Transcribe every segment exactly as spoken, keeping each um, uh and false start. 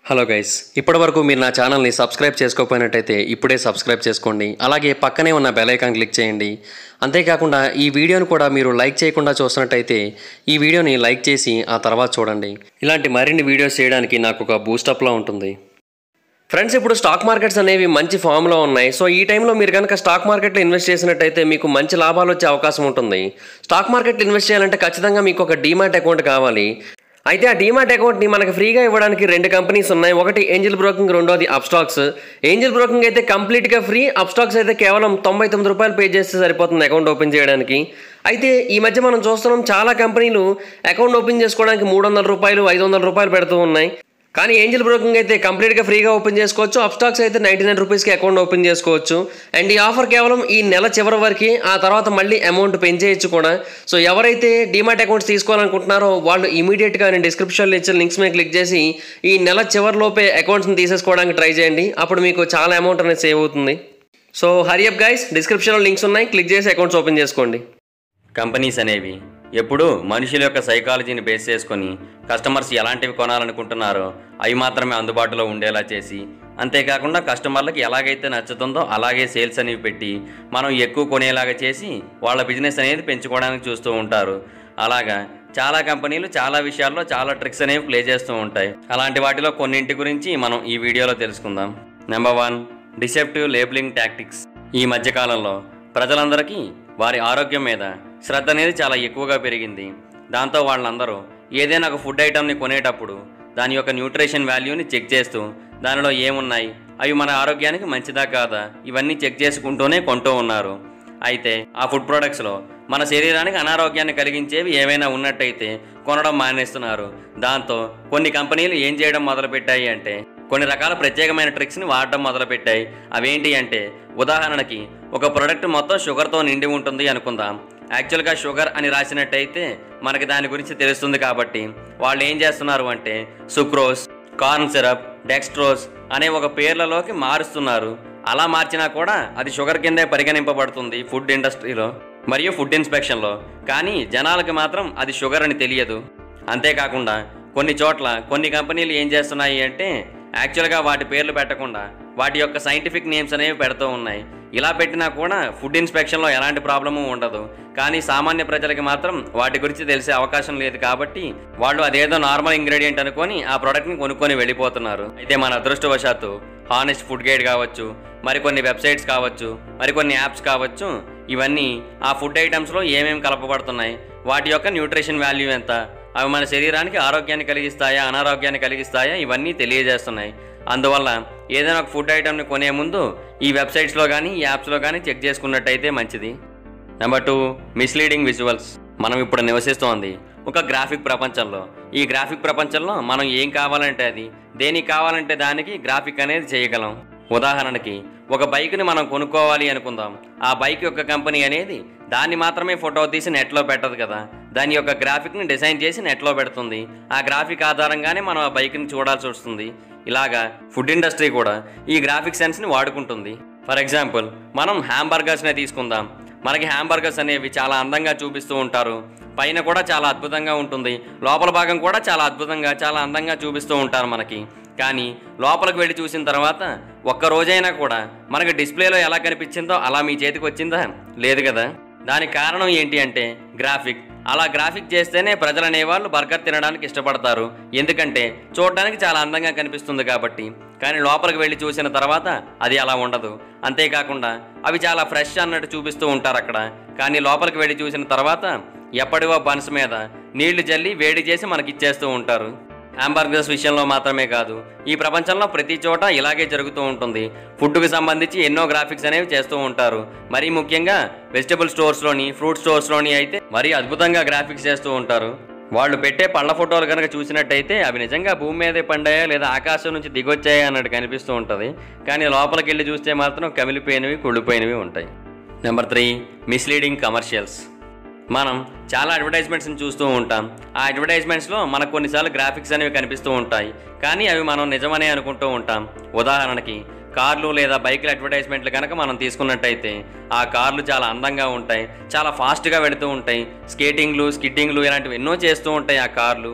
Hello guys, ఇప్పటివరకు మీరు నా ఛానల్ని సబ్స్క్రైబ్ చేసుకోకపోయినట్టయితే ఇప్పుడే సబ్స్క్రైబ్ చేసుకోండి. అలాగే పక్కనే ఉన్న బెల్ ఐకాన్ క్లిక్ చేయండి. అంతేకాకుండా ఈ వీడియోను కూడా మీరు లైక్ చేయకుండా చూస్తున్నట్టయితే ఈ వీడియోని లైక్ చేసి ఆ తర్వాత చూడండి. ఇలాంటి మరిన్ని వీడియోస్ చేయడానికి నాకు ఒక బూస్టప్లా ఉంటుంది. ఫ్రెండ్స్, ఇప్పుడు స్టాక్ మార్కెట్స్ అనేవి మంచి ఫామ్లో ఉన్నాయి. సో ఈ టైంలో మీరు కనుక స్టాక్ మార్కెట్లో ఇన్వెస్ట్ చేసినట్టయితే మీకు మంచి లాభాలు వచ్చే అవకాశం ఉంటుంది. స్టాక్ మార్కెట్లో ఇన్వెస్ట్ చేయాలంటే ఖచ్చితంగా మీకు ఒక డీమాట్ అకౌంట్ కావాలి. అయితే ఆ డీమాట్ అకౌంట్ని మనకు ఫ్రీగా ఇవ్వడానికి రెండు కంపెనీస్ ఉన్నాయి. ఒకటి ఏంజల్ బ్రోకింగ్, రెండోది అప్స్టాక్స్. ఏంజల్ బ్రోకింగ్ అయితే కంప్లీట్గా ఫ్రీ, అప్స్టాక్స్ అయితే కేవలం తొంభై తొమ్మిది రూపాయలు పే చేస్తే సరిపోతుంది అకౌంట్ ఓపెన్ చేయడానికి. అయితే ఈ మధ్య మనం చూస్తున్నాం చాలా కంపెనీలు అకౌంట్ ఓపెన్ చేసుకోవడానికి మూడు వందల రూపాయలు ఐదు వందల రూపాయలు పెడుతూ ఉన్నాయి. కానీ ఏంజల్ బ్రోకింగ్ అయితే కంప్లీట్గా ఫ్రీగా ఓపెన్ చేసుకోవచ్చు. అప్స్టాక్స్ అయితే నైంటీ నైన్ రూపీస్కి అకౌంట్ ఓపెన్ చేసుకోవచ్చు. అండ్ ఈ ఆఫర్ కేవలం ఈ నెల చివరి వరకు, ఆ తర్వాత మళ్ళీ అమౌంట్ పెంచేయచ్చు కూడా. సో ఎవరైతే డీమాట్ అకౌంట్స్ తీసుకోవాలనుకుంటున్నారో వాళ్ళు ఇమీడియట్గా నేను డిస్క్రిప్షన్లో ఇచ్చిన లింక్స్ మీద క్లిక్ చేసి ఈ నెల చివరిలోపే అకౌంట్స్ని తీసేసుకోవడానికి ట్రై చేయండి. అప్పుడు మీకు చాలా అమౌంట్ అనేది సేవ్ అవుతుంది. సో హరి అప్ గైస్, డిస్క్రిప్షన్లో లింక్స్ ఉన్నాయి, క్లిక్ చేసి అకౌంట్స్ ఓపెన్ చేసుకోండి. కంపెనీస్ అనేవి ఎప్పుడూ మనుషుల యొక్క సైకాలజీని బేస్ చేసుకొని కస్టమర్స్ ఎలాంటివి కొనాలనుకుంటున్నారో అవి మాత్రమే అందుబాటులో ఉండేలా చేసి, అంతేకాకుండా కస్టమర్లకి ఎలాగైతే నచ్చుతుందో అలాగే సేల్స్ అనేవి పెట్టి మనం ఎక్కువ కొనేలాగా చేసి వాళ్ళ బిజినెస్ అనేది పెంచుకోవడానికి చూస్తూ ఉంటారు. అలాగా చాలా కంపెనీలు చాలా విషయాల్లో చాలా ట్రిక్స్ అనేవి ప్లే చేస్తూ ఉంటాయి. అలాంటి వాటిలో కొన్నింటి గురించి మనం ఈ వీడియోలో తెలుసుకుందాం. Number one, deceptive labelling tactics. ఈ మధ్యకాలంలో ప్రజలందరికీ వారి ఆరోగ్యం మీద శ్రద్ధ అనేది చాలా ఎక్కువగా పెరిగింది. దాంతో వాళ్ళందరూ ఏదైనా ఒక ఫుడ్ ఐటమ్ని కొనేటప్పుడు దాని యొక్క న్యూట్రిషన్ వాల్యూని చెక్ చేస్తూ దానిలో ఏమున్నాయి, అవి మన ఆరోగ్యానికి మంచిదా కాదా, ఇవన్నీ చెక్ చేసుకుంటూనే కొంటూ ఉన్నారు. అయితే ఆ ఫుడ్ ప్రొడక్ట్స్లో మన శరీరానికి అనారోగ్యాన్ని కలిగించేవి ఏవైనా ఉన్నట్టయితే కొనడం మానేస్తున్నారు. దాంతో కొన్ని కంపెనీలు ఏం చేయడం మొదలుపెట్టాయి అంటే కొన్ని రకాల ప్రత్యేకమైన ట్రిక్స్ని వాడడం మొదలుపెట్టాయి. అవేంటి అంటే, ఉదాహరణకి ఒక ప్రోడక్ట్ మొత్తం షుగర్తో నిండి ఉంటుంది అనుకుందాం. యాక్చువల్గా షుగర్ అని రాసినట్టయితే మనకి దాని గురించి తెలుస్తుంది కాబట్టి వాళ్ళు ఏం చేస్తున్నారు అంటే సుక్రోస్, కార్న్ సిరప్, డెక్స్ట్రోస్ అనే ఒక పేర్లలోకి మారుస్తున్నారు. అలా మార్చినా కూడా అది షుగర్ కిందే పరిగణింపబడుతుంది ఫుడ్ ఇండస్ట్రీలో మరియు ఫుడ్ ఇన్స్పెక్షన్లో. కానీ జనాలకి మాత్రం అది షుగర్ అని తెలియదు. అంతేకాకుండా కొన్ని చోట్ల కొన్ని కంపెనీలు ఏం చేస్తున్నాయి అంటే యాక్చువల్గా వాటి పేర్లు పెట్టకుండా వాటి యొక్క సైంటిఫిక్ నేమ్స్ అనేవి పెడుతూ ఉన్నాయి. ఇలా పెట్టినా కూడా ఫుడ్ ఇన్స్పెక్షన్లో ఎలాంటి ప్రాబ్లము ఉండదు. కానీ సామాన్య ప్రజలకి మాత్రం వాటి గురించి తెలిసే అవకాశం లేదు కాబట్టి వాళ్ళు అదేదో నార్మల్ ఇంగ్రీడియంట్ అనుకొని ఆ ప్రోడక్ట్ని కొనుక్కొని వెళ్ళిపోతున్నారు. అయితే మన అదృష్టవశాత్తు హానెస్ట్ ఫుడ్ గైడ్ కావచ్చు, మరికొన్ని వెబ్సైట్స్ కావచ్చు, మరికొన్ని యాప్స్ కావచ్చు, ఇవన్నీ ఆ ఫుడ్ ఐటమ్స్లో ఏమేమి కలపబడుతున్నాయి, వాటి యొక్క న్యూట్రిషన్ వాల్యూ ఎంత, అవి మన శరీరానికి ఆరోగ్యాన్ని కలిగిస్తాయా అనారోగ్యాన్ని కలిగిస్తాయా ఇవన్నీ తెలియజేస్తున్నాయి. అందువల్ల ఏదైనా ఒక ఫుడ్ ఐటమ్ని కొనే ముందు ఈ వెబ్సైట్స్లో కానీ ఈ యాప్స్లో కానీ చెక్ చేసుకున్నట్టయితే మంచిది. Number two, misleading visuals. మనం ఇప్పుడు నివసిస్తోంది ఒక గ్రాఫిక్ ప్రపంచంలో. ఈ గ్రాఫిక్ ప్రపంచంలో మనం ఏం కావాలంటే అది, దేనికి కావాలంటే దానికి గ్రాఫిక్ అనేది చేయగలం. ఉదాహరణకి ఒక బైక్ని మనం కొనుక్కోవాలి అనుకుందాం. ఆ బైక్ యొక్క కంపెనీ అనేది దాన్ని మాత్రమే ఫోటో తీసి నెట్లో పెట్టదు కదా, దాని యొక్క గ్రాఫిక్ని డిజైన్ చేసి నెట్లో పెడుతుంది. ఆ గ్రాఫిక్ ఆధారంగానే మనం ఆ బైక్ని చూడాల్సి వస్తుంది. ఇలాగా ఫుడ్ ఇండస్ట్రీ కూడా ఈ గ్రాఫిక్ సెన్స్ని వాడుకుంటుంది. ఫర్ ఎగ్జాంపుల్ మనం హ్యాంబర్గర్స్నే తీసుకుందాం. మనకి హ్యాంబర్గర్స్ అనేవి చాలా అందంగా చూపిస్తూ ఉంటారు. పైన కూడా చాలా అద్భుతంగా ఉంటుంది, లోపల భాగం కూడా చాలా అద్భుతంగా చాలా అందంగా చూపిస్తూ ఉంటారు మనకి. కానీ లోపలికి వెళ్ళి చూసిన తర్వాత ఒక్క రోజైనా కూడా మనకి డిస్ప్లేలో ఎలా కనిపించిందో అలా మీ చేతికి వచ్చిందా? లేదు కదా. దానికి కారణం ఏంటి అంటే గ్రాఫిక్. అలా గ్రాఫిక్ చేస్తేనే ప్రజలు అనేవాళ్ళు బర్గర్ తినడానికి ఇష్టపడతారు, ఎందుకంటే చూడడానికి చాలా అందంగా కనిపిస్తుంది కాబట్టి. కానీ లోపలికి వెళ్ళి చూసిన తర్వాత అది అలా ఉండదు. అంతేకాకుండా అవి చాలా ఫ్రెష్ అన్నట్టు చూపిస్తూ ఉంటారు అక్కడ. కానీ లోపలికి వెళ్ళి చూసిన తర్వాత ఎప్పటివో బన్స్ మీద నీళ్లు జల్లి వేడి చేసి మనకి ఇచ్చేస్తూ ఉంటారు. హ్యాంబర్గర్స్ విషయంలో మాత్రమే కాదు, ఈ ప్రపంచంలో ప్రతి చోట ఇలాగే జరుగుతూ ఉంటుంది. ఫుడ్కి సంబంధించి ఎన్నో గ్రాఫిక్స్ అనేవి చేస్తూ ఉంటారు. మరీ ముఖ్యంగా వెజిటబుల్ స్టోర్స్లోని, ఫ్రూట్ స్టోర్స్లోని అయితే మరీ అద్భుతంగా గ్రాఫిక్స్ చేస్తూ ఉంటారు. వాళ్ళు పెట్టే పళ్ళ ఫోటోలు కనుక చూసినట్టయితే అవి నిజంగా భూమి మీదే పండాయా లేదా ఆకాశం నుంచి దిగొచ్చాయా అన్నట్టు కనిపిస్తూ ఉంటుంది. కానీ లోపలికి వెళ్ళి చూస్తే మాత్రం కమిలిపోయినవి కుళ్ళిపోయినవి ఉంటాయి. Number three, misleading commercials. మనం చాలా అడ్వర్టైజ్మెంట్స్ని చూస్తూ ఉంటాం. ఆ అడ్వర్టైజ్మెంట్స్లో మనకు కొన్నిసార్లు గ్రాఫిక్స్ అనేవి కనిపిస్తూ ఉంటాయి, కానీ అవి మనం నిజమనే అనుకుంటూ ఉంటాం. ఉదాహరణకి కార్లు లేదా బైకుల అడ్వర్టైజ్మెంట్లు కనుక మనం తీసుకున్నట్టయితే ఆ కార్లు చాలా అందంగా ఉంటాయి, చాలా ఫాస్ట్గా వెళుతూ ఉంటాయి, స్కేటింగ్లు స్కిట్టింగ్లు ఇలాంటివి ఎన్నో చేస్తూ ఉంటాయి ఆ కార్లు.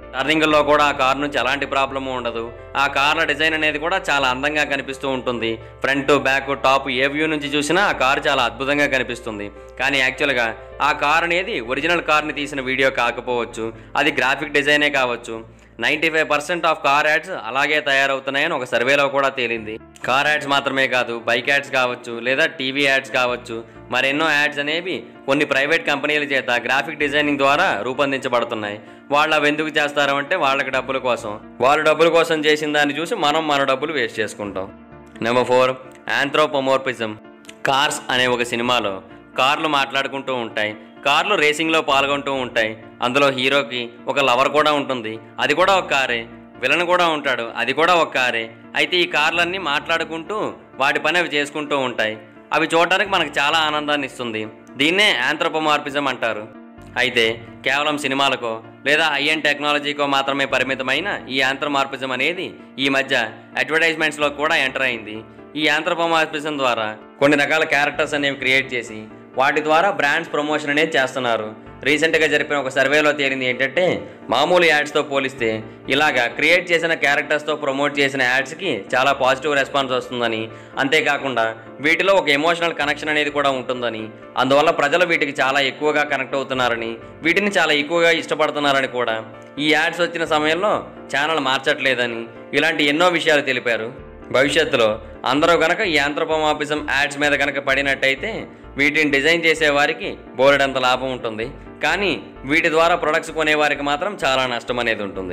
టర్నింగ్లో కూడా ఆ కార్ నుంచి ఎలాంటి ప్రాబ్లము ఉండదు. ఆ కార్ల డిజైన్ అనేది కూడా చాలా అందంగా కనిపిస్తూ ఉంటుంది. ఫ్రంట్, బ్యాక్, టాప్ ఏ వ్యూ నుంచి చూసినా ఆ కారు చాలా అద్భుతంగా కనిపిస్తుంది. కానీ యాక్చువల్గా ఆ కార్ అనేది ఒరిజినల్ కార్ని తీసిన వీడియో కాకపోవచ్చు, అది గ్రాఫిక్ డిజైనే కావచ్చు. Ninety five percent of car ads అలాగే తయారవుతున్నాయని ఒక సర్వేలో కూడా తేలింది. కార్ యాడ్స్ మాత్రమే కాదు, బైక్ యాడ్స్ కావచ్చు, లేదా టీవీ యాడ్స్ కావచ్చు, మరెన్నో యాడ్స్ అనేవి కొన్ని ప్రైవేట్ కంపెనీల చేత గ్రాఫిక్ డిజైనింగ్ ద్వారా రూపొందించబడుతున్నాయి. వాళ్ళు అవి ఎందుకు చేస్తారు అంటే వాళ్ళకి డబ్బుల కోసం. వాళ్ళు డబ్బుల కోసం చేసిన దాన్ని చూసి మనం మన డబ్బులు వేస్ట్ చేసుకుంటాం. Number four, ఆంథ్రోపోమోర్ఫిజం. కార్స్ అనే ఒక సినిమాలో కార్లు మాట్లాడుకుంటూ ఉంటాయి, కార్లు రేసింగ్లో పాల్గొంటూ ఉంటాయి. అందులో హీరోకి ఒక లవర్ కూడా ఉంటుంది, అది కూడా ఒక కారే. విలన్ కూడా ఉంటాడు, అది కూడా ఒక కారే. అయితే ఈ కార్లన్నీ మాట్లాడుకుంటూ వాటి పని అవి చేసుకుంటూ ఉంటాయి. అవి చూడడానికి మనకు చాలా ఆనందాన్ని ఇస్తుంది. దీన్నే ఆంథ్రోపోమార్ఫిజం అంటారు. అయితే కేవలం సినిమాలకో లేదా హై-ఎండ్ టెక్నాలజీకో మాత్రమే పరిమితమైన ఈ ఆంథ్రోమార్ఫిజం అనేది ఈ మధ్య అడ్వర్టైజ్మెంట్స్లో కూడా ఎంటర్ అయింది. ఈ ఆంథ్రోపోమార్ఫిజం ద్వారా కొన్ని రకాల క్యారెక్టర్స్ అనేవి క్రియేట్ చేసి వాటి ద్వారా బ్రాండ్స్ ప్రమోషన్ అనేది చేస్తున్నారు. రీసెంట్గా జరిపిన ఒక సర్వేలో తేలింది ఏంటంటే, మామూలు యాడ్స్తో పోలిస్తే ఇలాగా క్రియేట్ చేసిన క్యారెక్టర్స్తో ప్రమోట్ చేసిన యాడ్స్కి చాలా పాజిటివ్ రెస్పాన్స్ వస్తుందని, అంతేకాకుండా వీటిలో ఒక ఎమోషనల్ కనెక్షన్ అనేది కూడా ఉంటుందని, అందువల్ల ప్రజలు వీటికి చాలా ఎక్కువగా కనెక్ట్ అవుతున్నారని, వీటిని చాలా ఎక్కువగా ఇష్టపడుతున్నారని కూడా ఈ యాడ్స్ వచ్చిన సమయంలో ఛానల్ మార్చట్లేదని, ఇలాంటి ఎన్నో విషయాలు తెలిపారు. భవిష్యత్తులో అందరూ కనుక ఈ ఆంథ్రోపోమార్ఫిజం యాడ్స్ మీద కనుక పడినట్టయితే వీటిని డిజైన్ చేసే వారికి బోలెడంత లాభం ఉంటుంది, కానీ వీటి ద్వారా ప్రొడక్ట్స్ కొనేవారికి మాత్రం చాలా నష్టం అనేది ఉంటుంది.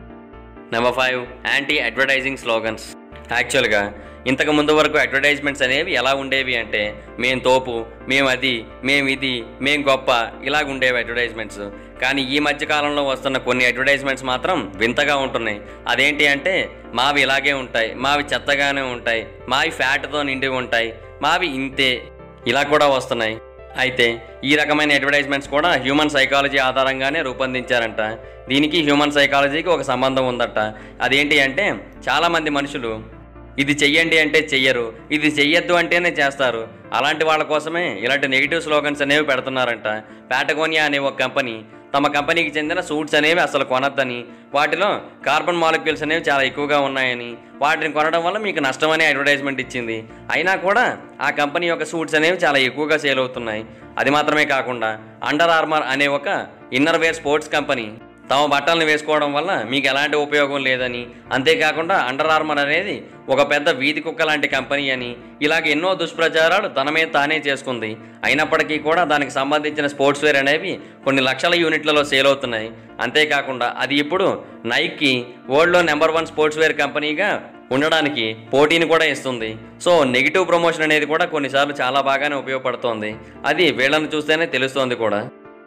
Number five, anti advertising slogans. యాక్చువల్గా ఇంతకు ముందు వరకు అడ్వర్టైజ్మెంట్స్ అనేవి ఎలా ఉండేవి అంటే, మేం తోపు, మేము అది, మేము ఇది, మేం గొప్ప, ఇలాగ ఉండేవి అడ్వర్టైజ్మెంట్స్. కానీ ఈ మధ్య కాలంలో వస్తున్న కొన్ని అడ్వర్టైజ్మెంట్స్ మాత్రం వింతగా ఉంటున్నాయి. అదేంటి అంటే, మావి ఇలాగే ఉంటాయి, మావి చెత్తగానే ఉంటాయి, మావి ఫ్యాట్తో నిండి ఉంటాయి, మావి ఇంతే, ఇలా కూడా వస్తున్నాయి. అయితే ఈ రకమైన అడ్వర్టైజ్మెంట్స్ కూడా హ్యూమన్ సైకాలజీ ఆధారంగానే రూపొందించారంట. దీనికి హ్యూమన్ సైకాలజీకి ఒక సంబంధం ఉందట. అదేంటి అంటే, చాలామంది మనుషులు ఇది చెయ్యండి అంటే చెయ్యరు, ఇది చెయ్యొద్దు అంటేనే చేస్తారు. అలాంటి వాళ్ళ కోసమే ఇలాంటి నెగిటివ్ స్లోగన్స్ అనేవి పెడుతున్నారంట. ప్యాటగోనియా అనే ఒక కంపెనీ తమ కంపెనీకి చెందిన సూట్స్ అనేవి అసలు కొనొద్దని, వాటిలో కార్బన్ మాలిక్యూల్స్ అనేవి చాలా ఎక్కువగా ఉన్నాయని, వాటిని కొనడం వల్ల మీకు నష్టం అనే అడ్వర్టైజ్మెంట్ ఇచ్చింది. అయినా కూడా ఆ కంపెనీ యొక్క సూట్స్ అనేవి చాలా ఎక్కువగా సేల్ అవుతున్నాయి. అది మాత్రమే కాకుండా అండర్ ఆర్మర్ అనే ఒక ఇన్నర్ వేర్ స్పోర్ట్స్ కంపెనీ తమ బట్టలను వేసుకోవడం వల్ల మీకు ఎలాంటి ఉపయోగం లేదని, అంతేకాకుండా అండర్ ఆర్మర్ అనేది ఒక పెద్ద వీధి కుక్క లాంటి కంపెనీ అని, ఇలాగ ఎన్నో దుష్ప్రచారాలు తన మీద తానే చేసుకుంది. అయినప్పటికీ కూడా దానికి సంబంధించిన స్పోర్ట్స్ వేర్ అనేవి కొన్ని లక్షల యూనిట్లలో సేల్ అవుతున్నాయి. అంతేకాకుండా అది ఇప్పుడు నైక్కి వరల్డ్లో నెంబర్ వన్ స్పోర్ట్స్ వేర్ కంపెనీగా ఉండడానికి పోటీని కూడా ఇస్తుంది. సో నెగిటివ్ ప్రమోషన్ అనేది కూడా కొన్నిసార్లు చాలా బాగానే ఉపయోగపడుతోంది. అది వీళ్ళని చూస్తేనే తెలుస్తోంది కూడా.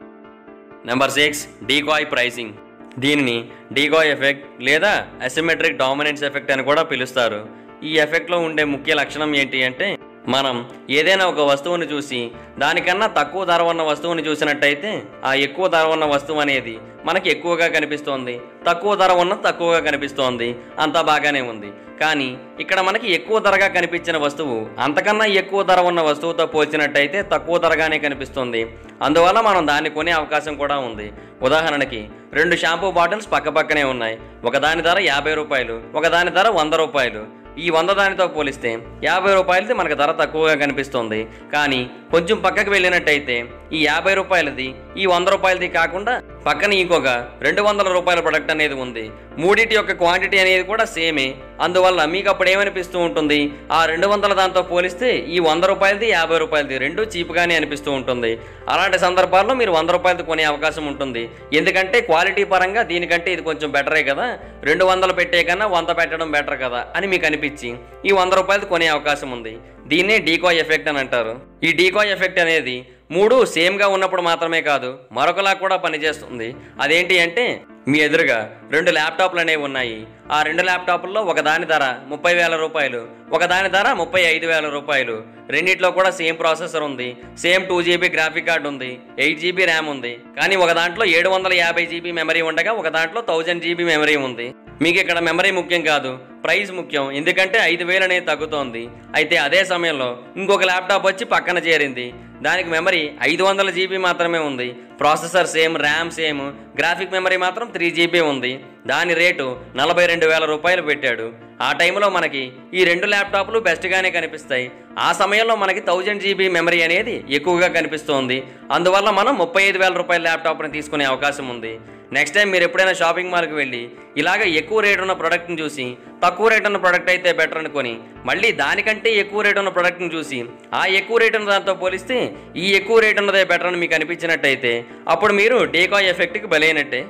Number six, decoy pricing. దీనిని డీకాయ్ ఎఫెక్ట్ లేదా అసిమెట్రిక్ డామినెన్స్ ఎఫెక్ట్ అని కూడా పిలుస్తారు. ఈ ఎఫెక్ట్లో ఉండే ముఖ్య లక్షణం ఏంటి అంటే, మనం ఏదైనా ఒక వస్తువుని చూసి దానికన్నా తక్కువ ధర ఉన్న వస్తువుని చూసినట్టయితే ఆ ఎక్కువ ధర ఉన్న వస్తువు అనేది మనకి ఎక్కువగా కనిపిస్తోంది, తక్కువ ధర ఉన్న తక్కువగా కనిపిస్తోంది, అంతా బాగానే ఉంది. కానీ ఇక్కడ మనకి ఎక్కువ ధరగా కనిపించిన వస్తువు అంతకన్నా ఎక్కువ ధర ఉన్న వస్తువుతో పోల్చినట్టయితే తక్కువ ధరగానే కనిపిస్తుంది. అందువల్ల మనం దాన్ని కొనే అవకాశం కూడా ఉంది. ఉదాహరణకి రెండు షాంపూ బాటిల్స్ పక్క పక్కనే ఉన్నాయి. ఒకదాని ధర యాభై రూపాయలు, ఒకదాని ధర వంద రూపాయలు. ఈ వంద దానితో పోలిస్తే యాభై రూపాయలది మనకు ధర తక్కువగా కనిపిస్తుంది. కానీ కొంచెం పక్కకు వెళ్ళినట్టయితే ఈ యాభై రూపాయలది ఈ వంద రూపాయలది కాకుండా పక్కన ఇంకొక రెండు వందల రూపాయల ప్రొడక్ట్ అనేది ఉంది. మూడింటి యొక్క క్వాంటిటీ అనేది కూడా సేమే. అందువల్ల మీకు అప్పుడు ఏమనిపిస్తూ ఉంటుంది, ఆ రెండు వందల దాంతో పోలిస్తే ఈ వంద రూపాయలది యాభై రూపాయలది రెండు చీప్గానే అనిపిస్తూ ఉంటుంది. అలాంటి సందర్భాల్లో మీరు వంద రూపాయలది కొనే అవకాశం ఉంటుంది. ఎందుకంటే క్వాలిటీ పరంగా దీనికంటే ఇది కొంచెం బెటరే కదా, రెండు వందలు పెట్టే కన్నా వంద పెట్టడం బెటర్ కదా అని మీకు అనిపించి ఈ వంద రూపాయలది కొనే అవకాశం ఉంది. దీన్నే డీకాయ్ ఎఫెక్ట్ అని అంటారు. ఈ డీకాయ్ ఎఫెక్ట్ అనేది మూడు సేమ్గా ఉన్నప్పుడు మాత్రమే కాదు, మరొకలా కూడా పనిచేస్తుంది. అదేంటి అంటే, మీ ఎదురుగా రెండు ల్యాప్టాప్లు అనేవి ఉన్నాయి. ఆ రెండు ల్యాప్టాప్ల్లో ఒకదాని ధర ముప్పై వేల రూపాయలు, ఒకదాని ధర ముప్పై ఐదు వేల రూపాయలు. రెండిట్లో కూడా సేమ్ ప్రాసెసర్ ఉంది, same two GB graphic card ఉంది, ఎయిట్ జీబీ ర్యామ్ ఉంది. కానీ ఒక దాంట్లో ఏడు వందల యాభై జీబీ మెమరీ ఉండగా ఒక దాంట్లో థౌజండ్ జీబీ మెమరీ ఉంది. మీకు ఇక్కడ మెమరీ ముఖ్యం కాదు, ప్రైస్ ముఖ్యం. ఎందుకంటే ఐదు వేలు అనేది తగ్గుతోంది. అయితే అదే సమయంలో ఇంకొక ల్యాప్టాప్ వచ్చి పక్కన చేరింది. దానికి మెమరీ ఐదు వందల జీబీ మాత్రమే ఉంది. Processor same, RAM same, graphic memory మాత్రం త్రీ జీబీ ఉంది. దాని రేటు నలభై రెండు వేల రూపాయలు పెట్టాడు. ఆ టైంలో మనకి ఈ రెండు ల్యాప్టాప్లు బెస్ట్గానే కనిపిస్తాయి. ఆ సమయంలో మనకి థౌజండ్ జీబీ మెమరీ అనేది ఎక్కువగా కనిపిస్తోంది. అందువల్ల మనం ముప్పై ఐదు వేల రూపాయల ల్యాప్టాప్ని తీసుకునే అవకాశం ఉంది. నెక్స్ట్ టైం మీరు ఎప్పుడైనా షాపింగ్ మాల్కి వెళ్ళి ఇలాగ ఎక్కువ రేట్ ఉన్న ప్రోడక్ట్ని చూసి తక్కువ రేట్ ఉన్న ప్రోడక్ట్ అయితే బెటర్ అనుకొని మళ్ళీ దానికంటే ఎక్కువ రేట్ ఉన్న ప్రోడక్ట్ని చూసి ఆ ఎక్కువ రేట్ ఉన్న దాంతో పోలిస్తే ఈ ఎక్కువ రేట్ ఉన్నదే బెటర్ అని మీకు అనిపించినట్టయితే అప్పుడు మీరు డీకాయ్ ఎఫెక్ట్కి బలైనట్టే.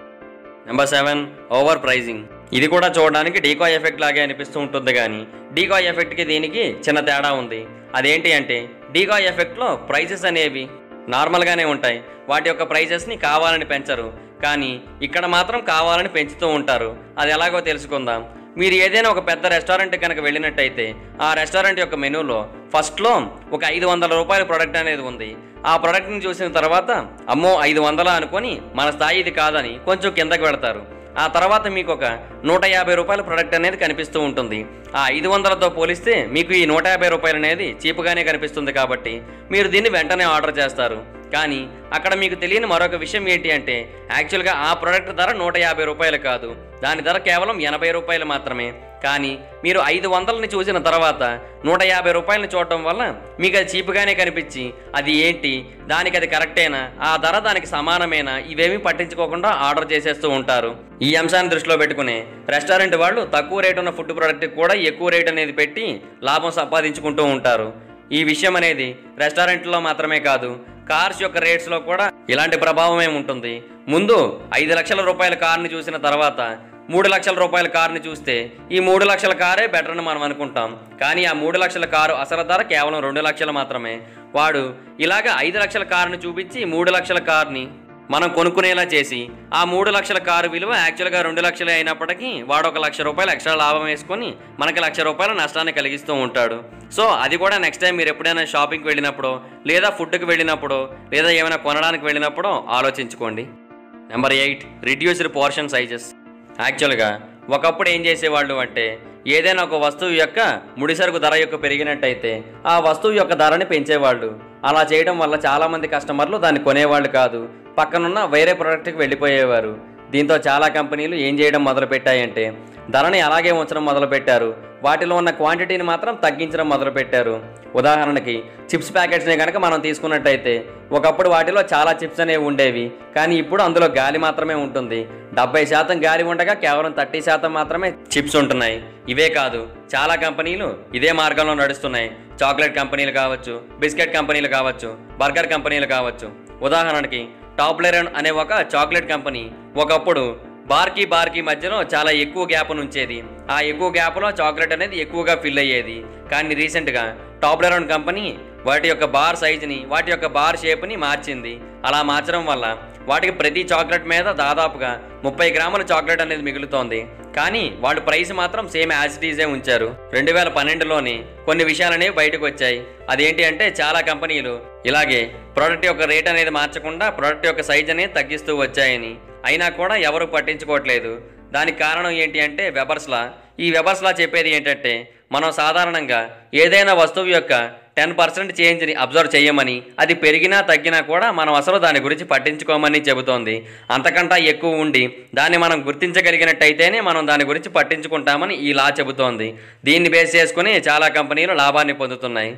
Number seven, overpricing. ఇది కూడా చూడడానికి డీకాయ్ ఎఫెక్ట్ లాగే అనిపిస్తూ ఉంటుంది, కానీ డీకాయ్ ఎఫెక్ట్కి దీనికి చిన్న తేడా ఉంది. అదేంటి అంటే డీకాయ్ ఎఫెక్ట్లో ప్రైజెస్ అనేవి నార్మల్గానే ఉంటాయి. వాటి యొక్క ప్రైజెస్ని కావాలని పెంచరు, కానీ ఇక్కడ మాత్రం కావాలని పెంచుతూ ఉంటారు. అది ఎలాగో తెలుసుకుందాం. మీరు ఏదైనా ఒక పెద్ద రెస్టారెంట్ కనుక వెళ్ళినట్టయితే ఆ రెస్టారెంట్ యొక్క మెనూలో ఫస్ట్లో ఒక ఐదు వందల రూపాయల ప్రోడక్ట్ అనేది ఉంది. ఆ ప్రోడక్ట్ని చూసిన తర్వాత అమ్మో ఐదు వందల అనుకొని మన స్థాయి ఇది కాదని కొంచెం కిందకి పెడతారు. ఆ తర్వాత మీకు ఒక నూట యాభై రూపాయల ప్రోడక్ట్ అనేది కనిపిస్తూ ఉంటుంది. ఆ ఐదు వందలతో పోలిస్తే మీకు ఈ నూట యాభై రూపాయలు అనేది చీప్గానే కనిపిస్తుంది, కాబట్టి మీరు దీన్ని వెంటనే ఆర్డర్ చేస్తారు. కానీ అక్కడ మీకు తెలియని మరొక విషయం ఏంటి అంటే యాక్చువల్గా ఆ ప్రోడక్ట్ ధర నూట యాభై రూపాయలు కాదు, దాని ధర కేవలం ఎనభై రూపాయలు మాత్రమే. కానీ మీరు ఐదు వందలని చూసిన తర్వాత నూట యాభై రూపాయలని చూడటం వల్ల మీకు అది చీప్గానే కనిపించి అది ఏంటి, దానికి అది కరెక్టేనా, ఆ ధర దానికి సమానమేనా, ఇవేమీ పట్టించుకోకుండా ఆర్డర్ చేసేస్తూ ఉంటారు. ఈ అంశాన్ని దృష్టిలో పెట్టుకుని రెస్టారెంట్ వాళ్ళు తక్కువ రేటు ఉన్న ఫుడ్ ప్రోడక్ట్కి కూడా ఎక్కువ రేట్ అనేది పెట్టి లాభం సంపాదించుకుంటూ ఉంటారు. ఈ విషయం అనేది రెస్టారెంట్లో మాత్రమే కాదు, కార్స్ యొక్క రేట్స్లో కూడా ఇలాంటి ప్రభావమే ఉంటుంది. ముందు ఐదు లక్షల రూపాయల కార్ని చూసిన తర్వాత మూడు లక్షల రూపాయల కార్ని చూస్తే ఈ మూడు లక్షల కారే బెటర్ అని మనం అనుకుంటాం. కానీ ఆ మూడు లక్షల కారు అసలు ధర కేవలం రెండు లక్షలు మాత్రమే. వాడు ఇలాగ ఐదు లక్షల కారుని చూపించి మూడు లక్షల కార్ని మనం కొనుక్కునేలా చేసి ఆ మూడు లక్షల కారు విలువ యాక్చువల్గా రెండు లక్షలే అయినప్పటికీ వాడు ఒక లక్ష రూపాయలు ఎక్స్ట్రా లాభం వేసుకొని మనకి లక్ష రూపాయల నష్టాన్ని కలిగిస్తూ ఉంటాడు. సో అది కూడా నెక్స్ట్ టైం మీరు ఎప్పుడైనా షాపింగ్కి వెళ్ళినప్పుడు లేదా ఫుడ్కి వెళ్ళినప్పుడు లేదా ఏమైనా కొనడానికి వెళ్ళినప్పుడు ఆలోచించుకోండి. Number eight, reduced portion sizes. యాక్చువల్గా ఒకప్పుడు ఏం చేసేవాళ్ళు అంటే ఏదైనా ఒక వస్తువు యొక్క ముడిసరుకు ధర యొక్క పెరిగినట్టయితే ఆ వస్తువు యొక్క ధరని పెంచేవాళ్ళు. అలా చేయడం వల్ల చాలామంది కస్టమర్లు దాన్ని కొనేవాళ్ళు కాదు, పక్కనున్న వేరే ప్రోడక్ట్కి వెళ్ళిపోయేవారు. దీంతో చాలా కంపెనీలు ఏం చేయడం మొదలుపెట్టాయంటే ధరని అలాగే ఉంచడం మొదలుపెట్టారు, వాటిలో ఉన్న క్వాంటిటీని మాత్రం తగ్గించడం మొదలుపెట్టారు. ఉదాహరణకి చిప్స్ ప్యాకెట్స్ని కనుక మనం తీసుకున్నట్టయితే ఒకప్పుడు వాటిలో చాలా చిప్స్ అనేవి ఉండేవి, కానీ ఇప్పుడు అందులో గాలి మాత్రమే ఉంటుంది. డెబ్బై శాతం గాలి ఉండగా కేవలం థర్టీ శాతం మాత్రమే చిప్స్ ఉంటున్నాయి. ఇవే కాదు, చాలా కంపెనీలు ఇదే మార్గంలో నడుస్తున్నాయి. చాక్లెట్ కంపెనీలు కావచ్చు, బిస్కెట్ కంపెనీలు కావచ్చు, బర్గర్ కంపెనీలు కావచ్చు. ఉదాహరణకి టాబ్లెరోన్ అనే ఒక చాక్లెట్ కంపెనీ ఒకప్పుడు బార్కి బార్కి మధ్యలో చాలా ఎక్కువ గ్యాప్ ఉంచేది. ఆ ఎక్కువ గ్యాప్లో చాక్లెట్ అనేది ఎక్కువగా ఫిల్ అయ్యేది. కానీ రీసెంట్గా టాబ్లెరోన్ కంపెనీ వాటి యొక్క బార్ సైజుని, వాటి యొక్క బార్ షేప్ని మార్చింది. అలా మార్చడం వల్ల వాటికి ప్రతి చాక్లెట్ మీద దాదాపుగా ముప్పై గ్రాముల చాక్లెట్ అనేది మిగులుతోంది. కానీ వాళ్ళు ప్రైస్ మాత్రం సేమ్ యాజ్ ఇట్ ఈజే ఉంచారు. రెండు వేల పన్నెండులోని కొన్ని విషయాలనేవి బయటకు వచ్చాయి. అదేంటి అంటే చాలా కంపెనీలు ఇలాగే ప్రోడక్ట్ యొక్క రేట్ అనేది మార్చకుండా ప్రోడక్ట్ యొక్క సైజ్ అనేది తగ్గిస్తూ వచ్చాయని, అయినా కూడా ఎవరు పట్టించుకోవట్లేదు. దానికి కారణం ఏంటి అంటే వెబర్స్లా. ఈ వెబర్స్లా చెప్పేది ఏంటంటే మనం సాధారణంగా ఏదైనా వస్తువు యొక్క టెన్ పర్సెంట్ చేంజ్ని అబ్జర్వ్ చేయమని, అది పెరిగినా తగ్గినా కూడా మనం అసలు దాని గురించి పట్టించుకోమని చెబుతోంది. అంతకంటే ఎక్కువ ఉండి దాన్ని మనం గుర్తించగలిగినట్టయితేనే మనం దాని గురించి పట్టించుకుంటామని ఈ లా చెబుతోంది. దీన్ని బేస్ చేసుకుని చాలా కంపెనీలు లాభాన్ని పొందుతున్నాయి.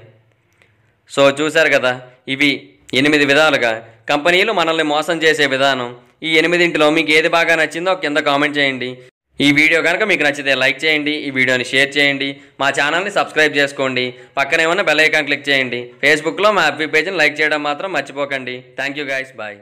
సో చూశారు కదా, ఇవి ఎనిమిది విధాలుగా కంపెనీలు మనల్ని మోసం చేసే విధానం. ఈ ఎనిమిదింటిలో మీకు ఏది బాగా నచ్చిందో కింద కామెంట్ చేయండి. ఈ వీడియో కనుక మీకు నచ్చితే లైక్ చేయండి, ఈ వీడియోని షేర్ చేయండి, మా ఛానల్ని సబ్స్క్రైబ్ చేసుకోండి, పక్కనే ఉన్న బెల్ ఐకాన్ క్లిక్ చేయండి. ఫేస్బుక్లో మా ఎఫ్బీ పేజ్ని లైక్ చేయడం మాత్రం మర్చిపోకండి. Thank you guys, bye.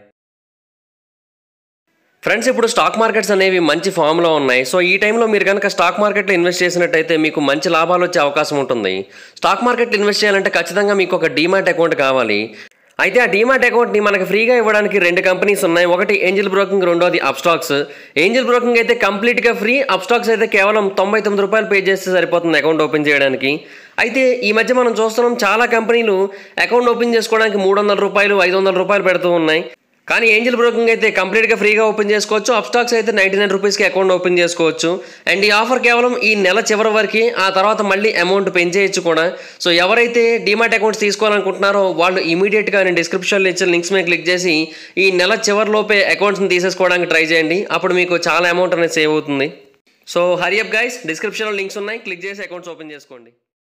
Friends, ఇప్పుడు స్టాక్ మార్కెట్స్ అనేవి మంచి ఫామ్లో ఉన్నాయి. సో ఈ టైంలో మీరు కనుక స్టాక్ మార్కెట్లో ఇన్వెస్ట్ చేసినట్టయితే మీకు మంచి లాభాలు వచ్చే అవకాశం ఉంటుంది. స్టాక్ మార్కెట్లో ఇన్వెస్ట్ చేయాలంటే ఖచ్చితంగా మీకు ఒక డీమాట్ అకౌంట్ కావాలి. అయితే ఆ డీమాట్ అకౌంట్ని మనకు ఫ్రీగా ఇవ్వడానికి రెండు కంపెనీస్ ఉన్నాయి. ఒకటి ఏంజిల్ బ్రోకింగ్, రెండోది అప్స్టాక్స్. ఏంజిల్ బ్రోకింగ్ అయితే కంప్లీట్గా ఫ్రీ, అప్స్టాక్స్ అయితే కేవలం తొంభై తొమ్మిది రూపాయలు పే చేస్తే సరిపోతుంది అకౌంట్ ఓపెన్ చేయడానికి. అయితే ఈ మధ్య మనం చూస్తున్నాం చాలా కంపెనీలు అకౌంట్ ఓపెన్ చేసుకోవడానికి మూడు వందల రూపాయలు ఐదు వందల రూపాయలు పెడుతూ ఉన్నాయి. కానీ ఏంజల్ బ్రోకింగ్ అయితే కంప్లీట్గా ఫ్రీగా ఓపెన్ చేసుకోవచ్చు. అప్స్టాక్స్ అయితే నైంటీ నైన్ రూపీస్కి అకౌంట్ ఓపెన్ చేసుకోవచ్చు. అండ్ ఈ ఆఫర్ కేవలం ఈ నెల చివరి వరకు, ఆ తర్వాత మళ్ళీ అమౌంట్ పెంచేయచ్చు కూడా. సో ఎవరైతే డీమాట్ అకౌంట్స్ తీసుకోవాలనుకుంటున్నారో వాళ్ళు ఇమీడియట్గా నేను డిస్క్రిప్షన్లో ఇచ్చిన లింక్స్ మీద క్లిక్ చేసి ఈ నెల చివరిలోపే అకౌంట్స్ని తీసేసుకోవడానికి ట్రై చేయండి. అప్పుడు మీకు చాలా అమౌంట్ అనేది సేవ్ అవుతుంది. సో హరి అప్ గైస్, డిస్క్రిప్షన్లో లింక్స్ ఉన్నాయి, క్లిక్ చేసి అకౌంట్స్ ఓపెన్ చేసుకోండి.